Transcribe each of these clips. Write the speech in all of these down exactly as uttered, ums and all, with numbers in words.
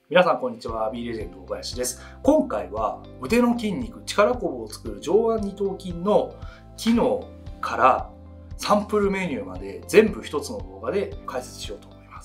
皆さんこんにちは、B レジェンド小林です。今回は腕の筋肉、力こぶを作る上腕二頭筋の機能からサンプルメニューまで全部一つの動画で解説しようと思います。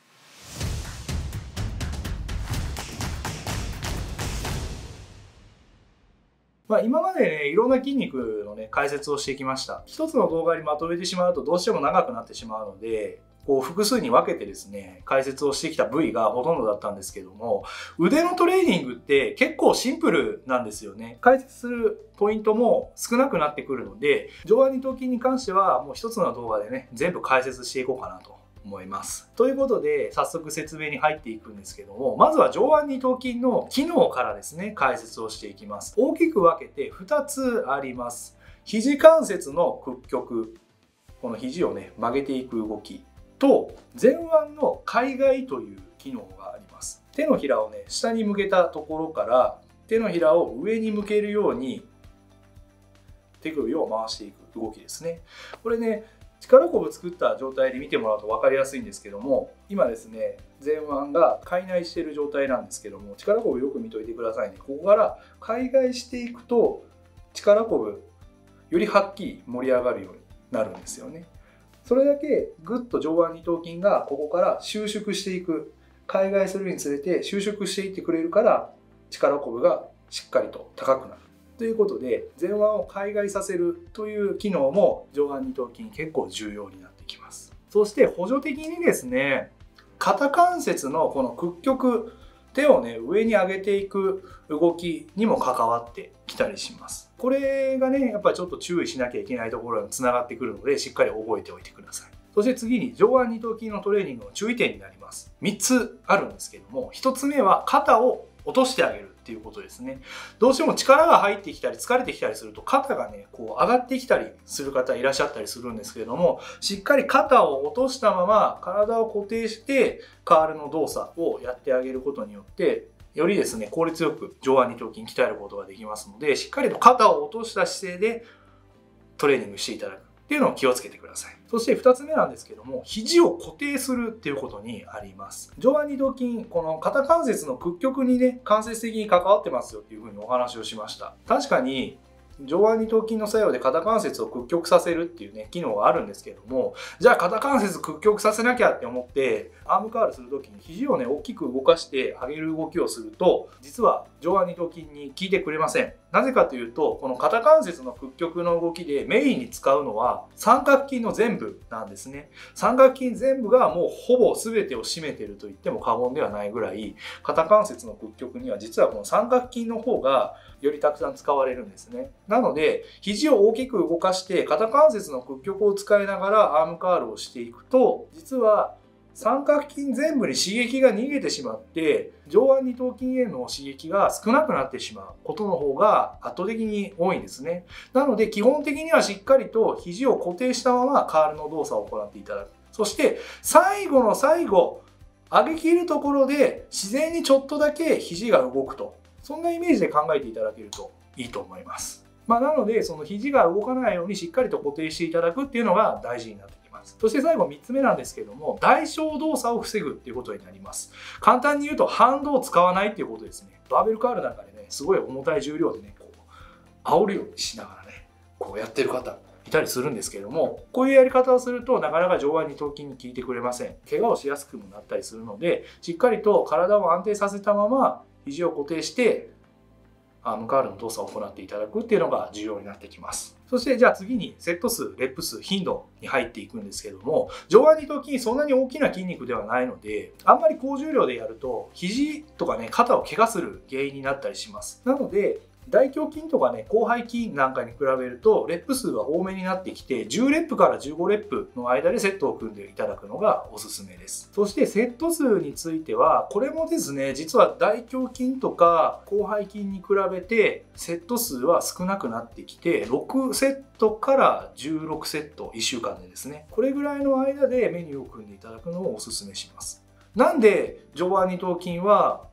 まあ今までね、いろんな筋肉のね、解説をしてきました。一つの動画にまとめてしまうとどうしても長くなってしまうので、こう複数に分けてですね、解説をしてきた部位がほとんどだったんですけども、腕のトレーニングって結構シンプルなんですよね。解説するポイントも少なくなってくるので、上腕二頭筋に関してはもう一つの動画でね、全部解説していこうかなと思います。ということで、早速説明に入っていくんですけども、まずは上腕二頭筋の機能からですね、解説をしていきます。大きく分けてふたつあります。肘関節の屈曲。この肘をね、曲げていく動き。と前腕の海外という機能があります。手のひらをね下に向けたところから手のひらを上に向けるように手首を回していく動きですね。これね力こぶ作った状態で見てもらうと分かりやすいんですけども、今ですね前腕が開内している状態なんですけども、力こぶよく見といてくださいね。ここから開外していくと力こぶよりはっきり盛り上がるようになるんですよね。それだけぐっと上腕二頭筋がここから収縮していく、開外するにつれて収縮していってくれるから力こぶがしっかりと高くなるということで、前腕を開外させるという機能も上腕二頭筋結構重要になってきます。そして補助的にですね、肩関節のこの屈曲、手をね上に上げていく動きにも関わってきたりします。これがねやっぱりちょっと注意しなきゃいけないところにつながってくるので、しっかり覚えておいてください。そして次に上腕二頭筋のトレーニングの注意点になります。みっつあるんですけども、ひとつめは肩を落としてあげるっていうことですね。どうしても力が入ってきたり疲れてきたりすると肩がねこう上がってきたりする方いらっしゃったりするんですけれども、しっかり肩を落としたまま体を固定してカールの動作をやってあげることによってよりですね効率よく上腕二頭筋鍛えることができますので、しっかりと肩を落とした姿勢でトレーニングしていただくっていうのを気をつけてください。そしてふたつめなんですけども、肘を固定するっていうことにあります。上腕二頭筋、この肩関節の屈曲にね間接的に関わってますよっていうふうにお話をしました。確かに上腕二頭筋の作用で肩関節を屈曲させるっていうね機能があるんですけども、じゃあ肩関節屈曲させなきゃって思ってアームカールする時に肘をね大きく動かして上げる動きをすると、実は上腕二頭筋に効いてくれません。なぜかというと、この肩関節の屈曲の動きでメインに使うのは三角筋の全部なんですね。三角筋全部がもうほぼ全てを占めていると言っても過言ではないぐらい、肩関節の屈曲には実はこの三角筋の方がよりたくさん使われるんですね。なので肘を大きく動かして肩関節の屈曲を使いながらアームカールをしていくと、実は三角筋全部に刺激が逃げてしまって上腕二頭筋への刺激が少なくなってしまうことの方が圧倒的に多いんですね。なので基本的にはしっかりと肘を固定したままカールの動作を行っていただく。そして最後の最後上げ切るところで自然にちょっとだけ肘が動くと、そんなイメージで考えていただけるといいと思います。まあ、なのでその肘が動かないようにしっかりと固定していただくっていうのが大事になってきます。そして最後みっつめなんですけども、代償動作を防ぐっていうことになります。簡単に言うと反動を使わないっていうことですね。バーベルカールなんかでねすごい重たい重量でねこう煽るようにしながらねこうやってる方いたりするんですけども、こういうやり方をするとなかなか上腕二頭筋に効いてくれません。怪我をしやすくもなったりするので、しっかりと体を安定させたまま肘を固定してアームカールの動作を行っていただくっていうのが重要になってきます。そしてじゃあ次にセット数、レップ数、頻度に入っていくんですけども、上腕二頭筋そんなに大きな筋肉ではないので、あんまり高重量でやると肘とかね肩を怪我する原因になったりします。なので大胸筋とかね広背筋なんかに比べるとレップ数が多めになってきて、じゅうレップからじゅうごレップの間でセットを組んでいただくのがおすすめです。そしてセット数についてはこれもですね、実は大胸筋とか広背筋に比べてセット数は少なくなってきて、ろくセットからじゅうろくセットいっしゅうかんでですね、これぐらいの間でメニューを組んでいただくのをおすすめします。なんで上腕二頭筋は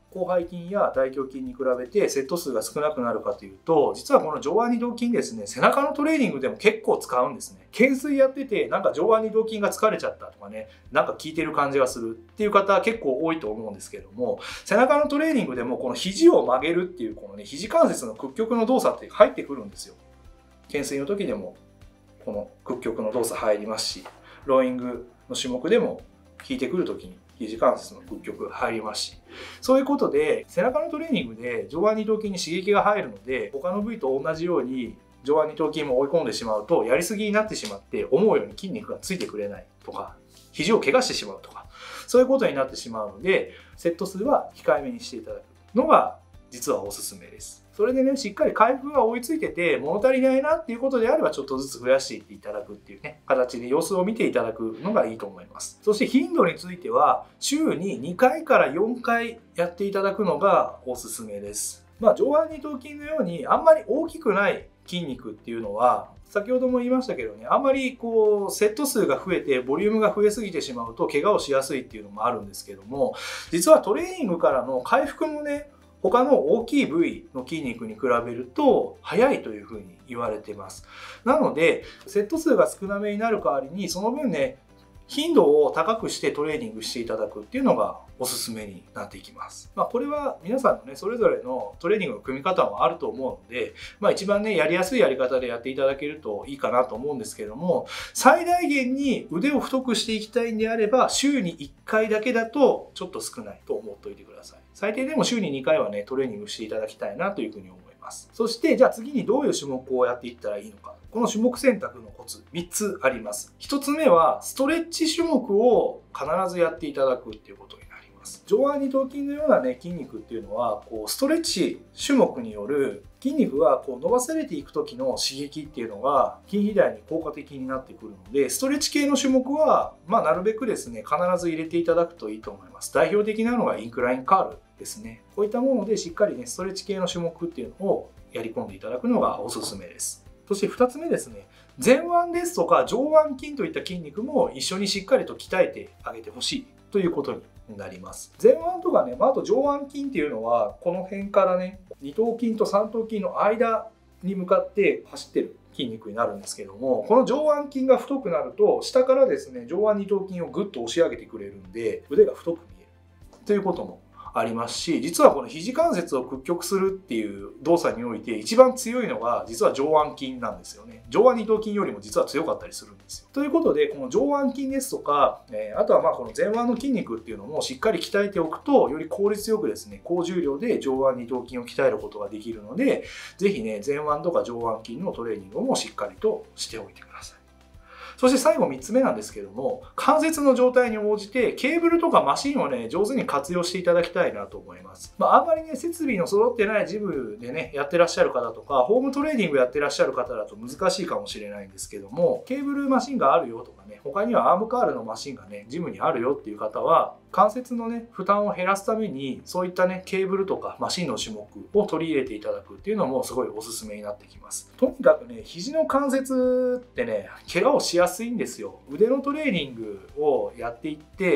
広背筋や大胸筋に比べてセット数が少なくなるかというと、実はこの上腕二頭筋ですね、背中のトレーニングでも結構使うんですね。懸垂やっててなんか上腕二頭筋が疲れちゃったとかね、なんか効いてる感じがするっていう方結構多いと思うんですけども、背中のトレーニングでもこの肘を曲げるっていうこのね、肘関節の屈曲の動作って入ってくるんですよ。懸垂の時でもこの屈曲の動作入りますし、ローイングの種目でも効いてくる時に肘関節の屈曲入りますし、そういうことで背中のトレーニングで上腕二頭筋に刺激が入るので、他の部位と同じように上腕二頭筋も追い込んでしまうとやりすぎになってしまって思うように筋肉がついてくれないとか、肘を怪我してしまうとか、そういうことになってしまうので、セット数は控えめにしていただくのが実はおすすめです。それでね、しっかり回復が追いついてて物足りないなっていうことであれば、ちょっとずつ増やしていっていただくっていうね、形で様子を見ていただくのがいいと思います。そして頻度については週ににかいからよんかいやっていただくのがおすすめです。まあ、上腕二頭筋のようにあんまり大きくない筋肉っていうのは、先ほども言いましたけどね、あんまりこうセット数が増えてボリュームが増えすぎてしまうと怪我をしやすいっていうのもあるんですけども、実はトレーニングからの回復もね、他の大きい部位の筋肉に比べると早いというふうに言われてます。なのでセット数が少なめになる代わりに、その分ね、頻度を高くしてトレーニングしていただくっていうのがおすすめになっていきます。まあ、これは皆さんのね、それぞれのトレーニングの組み方もあると思うので、まあ、一番ね、やりやすいやり方でやっていただけるといいかなと思うんですけども、最大限に腕を太くしていきたいんであれば、週にいっかいだけだとちょっと少ないと思っておいてください。最低でも週ににかいはね、トレーニングしていただきたいなというふうに思います。そして、じゃあ次にどういう種目をやっていったらいいのか。この種目選択のコツみっつあります。ひとつめはストレッチ種目を必ずやっていただくっていうことになります。上腕二頭筋のようなね、筋肉っていうのはこうストレッチ種目による筋肉がこう伸ばされていく時の刺激っていうのが筋肥大に効果的になってくるので、ストレッチ系の種目はまあなるべくですね、必ず入れていただくといいと思います。代表的なのがインクラインカールですね。こういったものでしっかりね、ストレッチ系の種目っていうのをやり込んでいただくのがおすすめです。そしてふたつめですね、前腕ですとか上腕筋といった筋肉も一緒にしっかりと鍛えてあげてほしいということになります。前腕とかね、まあ、あと上腕筋っていうのはこの辺からね、二頭筋と三頭筋の間に向かって走ってる筋肉になるんですけども、この上腕筋が太くなると下からですね、上腕二頭筋をぐっと押し上げてくれるんで、腕が太く見えるということもありますし、実はこの肘関節を屈曲するっていう動作において一番強いのが実は上腕筋なんですよね。上腕二頭筋よりも実は強かったりするんですよ。ということで、この上腕筋ですとか、えー、あとはまあこの前腕の筋肉っていうのもしっかり鍛えておくと、より効率よくですね、高重量で上腕二頭筋を鍛えることができるので、ぜひね、前腕とか上腕筋のトレーニングもしっかりとしておいてください。そして最後みっつめなんですけども、関節の状態に応じてケーブルとかマシンをね、上手に活用していただきたいなと思います。まあ、あんまりね、設備の揃ってないジムでね、やってらっしゃる方とか、ホームトレーニングやってらっしゃる方だと難しいかもしれないんですけども、ケーブルマシンがあるよとかね、他にはアームカールのマシンがね、ジムにあるよっていう方は、関節のね、負担を減らすために、そういったね、ケーブルとかマシンの種目を取り入れていただくっていうのもすごいおすすめになってきます。とにかくね、肘の関節ってね、怪我をしやすいんですよ。腕のトレーニングをやっていって、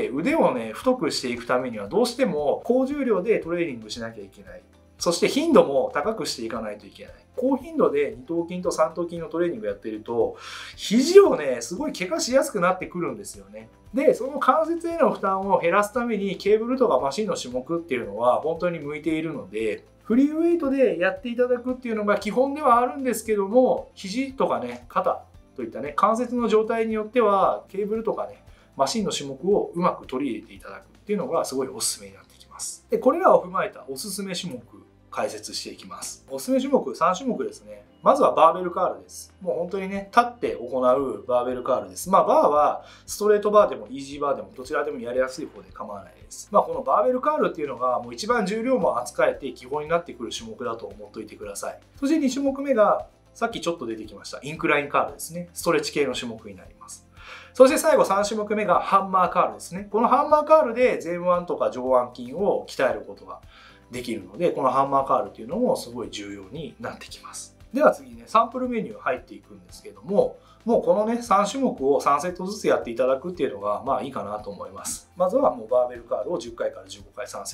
腕をね、太くしていくためにはどうしても高重量でトレーニングしなきゃいけない。そして頻度も高くしていかないといけない。高頻度で二頭筋と三頭筋のトレーニングやってると、肘をね、すごい怪我しやすくなってくるんですよね。で、その関節への負担を減らすためにケーブルとかマシンの種目っていうのは本当に向いているので、フリーウェイトでやっていただくっていうのが基本ではあるんですけども、肘とかね、肩といったね、関節の状態によってはケーブルとかね、マシンの種目をうまく取り入れていただくっていうのがすごいおすすめになってきます。で、これらを踏まえたおすすめ種目解説していきます。おすすめ種目さん種目ですね。まずはバーベルカールです。もう本当にね、立って行うバーベルカールです。まあバーはストレートバーでもイージーバーでもどちらでもやりやすい方で構わないです。まあこのバーベルカールっていうのがもう一番重量も扱えて基本になってくる種目だと思っておいてください。そしてに種目目がさっきちょっと出てきましたインクラインカールですね。ストレッチ系の種目になります。そして最後さん種目目がハンマーカールですね。このハンマーカールで前腕とか上腕筋を鍛えることができるので、このハンマーカールっていうのもすごい重要になってきます。では次ね、サンプルメニュー入っていくんですけども、もうこのね、さん種目をさんセットずつやっていただくっていうのがまあいいかなと思います。まずはもうバーベルカールをじゅっかいからじゅうごかいさんセット。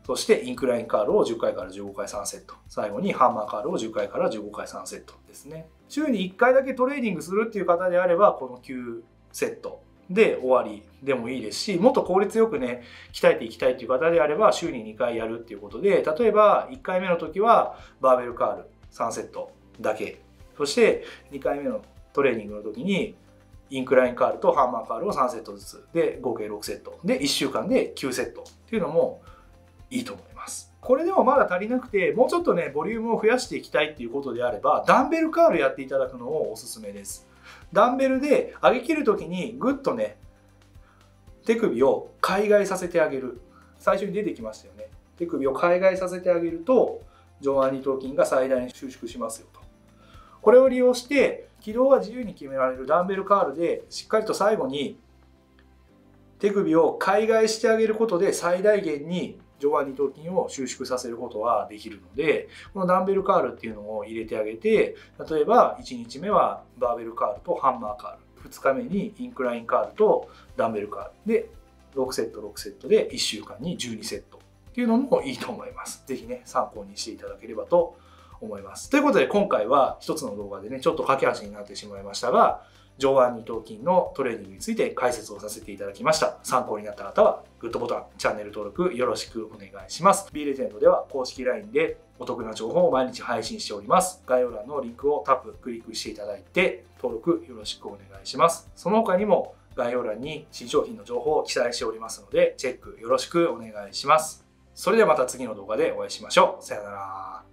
そしてインクラインカールをじゅっかいからじゅうごかいさんセット。最後にハンマーカールをじゅっかいからじゅうごかいさんセットですね。週にいっかいだけトレーニングするっていう方であれば、このきゅうセットで終わりでもいいですし、もっと効率よくね、鍛えていきたいっていう方であれば、週ににかいやるっていうことで、例えばいっかいめの時はバーベルカールさんセットだけ。そしてにかいめのトレーニングの時に、インクラインカールとハンマーカールをさんセットずつで合計ろくセットでいっしゅうかんできゅうセットっていうのもいいと思います。これでもまだ足りなくて、もうちょっとねボリュームを増やしていきたいっていうことであれば、ダンベルカールやっていただくのをおすすめです。ダンベルで上げ切る時にグッとね手首を海外させてあげる。最初に出てきましたよね。手首を海外させてあげると上腕二頭筋が最大に収縮しますよと。これを利用して軌道が自由に決められるダンベルカールで、しっかりと最後に手首を海外してあげることで最大限に上腕二頭筋を収縮させることができるので、このダンベルカールっていうのを入れてあげて、例えばいちにちめはバーベルカールとハンマーカール、ふつかめにインクラインカールとダンベルカールでろくセットろくセットでいっしゅうかんにじゅうにセットっていうのもいいと思います。是非ね参考にしていただければと思います。ということで今回は一つの動画でねちょっと駆け足になってしまいましたが、上腕二頭筋のトレーニングについて解説をさせていただきました。参考になった方はグッドボタン、チャンネル登録よろしくお願いします。B レジェンドでは公式 ライン でお得な情報を毎日配信しております。概要欄のリンクをタップ、クリックしていただいて登録よろしくお願いします。その他にも概要欄に新商品の情報を記載しておりますのでチェックよろしくお願いします。それではまた次の動画でお会いしましょう。さよなら。